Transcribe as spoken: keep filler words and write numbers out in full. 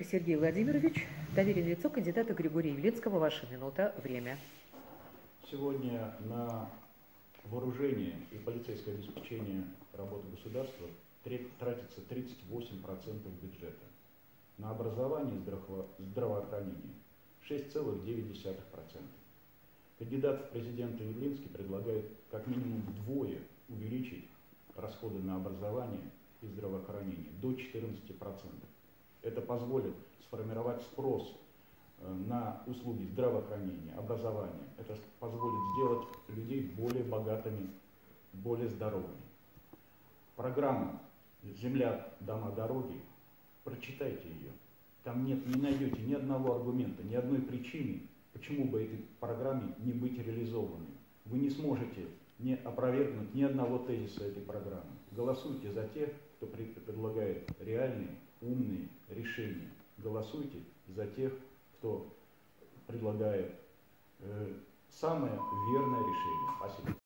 Лещенко Сергей Владимирович, доверенное лицо кандидата Григория Явлинского. Ваша минута, время. Сегодня на вооружение и полицейское обеспечение работы государства тратится тридцать восемь процентов бюджета. На образование и здраво здравоохранение шесть целых девять десятых процента. Кандидат в президенты Явлинский предлагает как минимум вдвое увеличить расходы на образование и здравоохранение до четырнадцати процентов. Это позволит сформировать спрос на услуги здравоохранения, образования. Это позволит сделать людей более богатыми, более здоровыми. Программа «Земля, дома, дороги», прочитайте ее. Там нет, не найдете ни одного аргумента, ни одной причины, почему бы этой программе не быть реализованной. Вы не сможете не опровергнуть ни одного тезиса этой программы. Голосуйте за тех, кто предлагает реальные, умные решения. Голосуйте за тех, кто предлагает э, самое верное решение. Спасибо.